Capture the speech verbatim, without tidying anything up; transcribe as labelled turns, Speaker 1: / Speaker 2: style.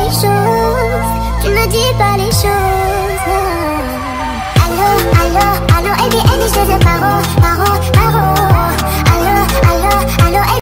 Speaker 1: les choses, tu me dis pas les choses. Allô, allô, allô, et bien, et je te paro, paro.